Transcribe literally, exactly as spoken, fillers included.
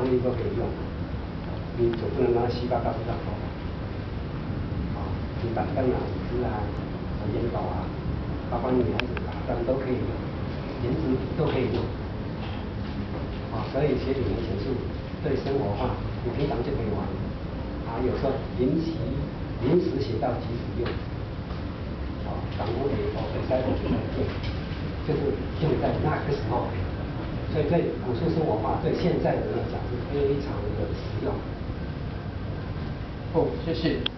面都可以用。你总不能拿西瓜刀这样做吧？啊，你板凳啊、椅子啊、烟斗啊，包括女孩子打灯都可以用，颜值都可以用。啊，所以写里面写是最生活化，你平常就可以玩。啊，有时候临时临时写到即时用。啊，港我给我给在我这边用，就是用在那个时候。所以对朴素生活化对现在人来讲是非常的实用。 哦，谢谢。